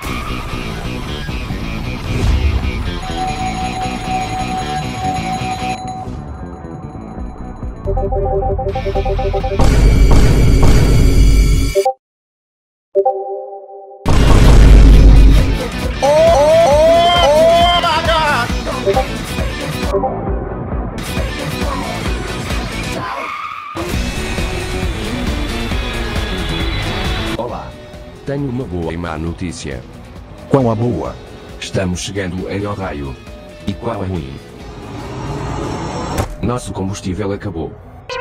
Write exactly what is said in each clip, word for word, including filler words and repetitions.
Olá. Tenho uma boa e má notícia. Qual a boa? Estamos chegando em Ohio. E qual a ruim? Nosso combustível acabou.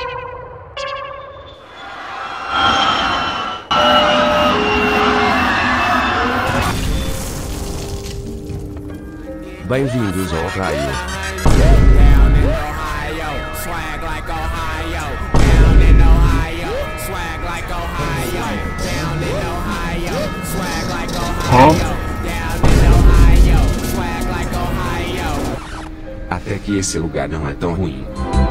Bem-vindos ao Ohio. Até que esse lugar não é tão ruim.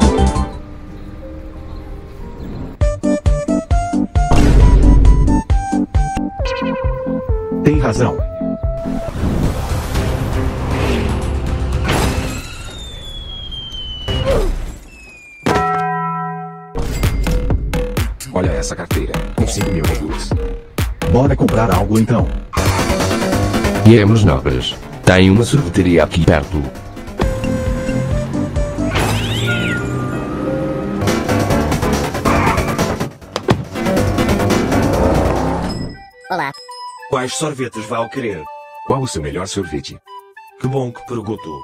Tem razão. Olha essa carteira, com cinco mil euros. Bora comprar algo então. Viemos novas. Tem uma sorveteria aqui perto. Olá. Quais sorvetes vai querer? Qual o seu melhor sorvete? Que bom que perguntou.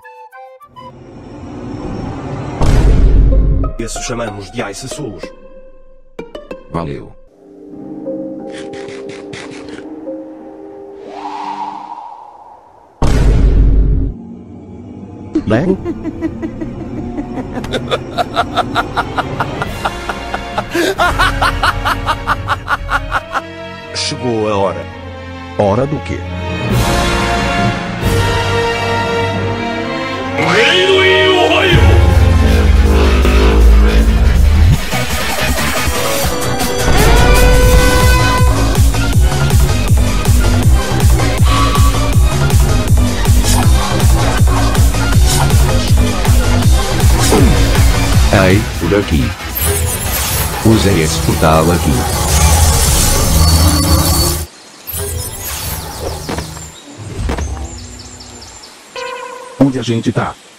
Isso chamamos de ice sus. Valeu. Né? Chegou a hora. Hora do quê? Ei, por aqui. Usei esse portal aqui. Onde a gente tá?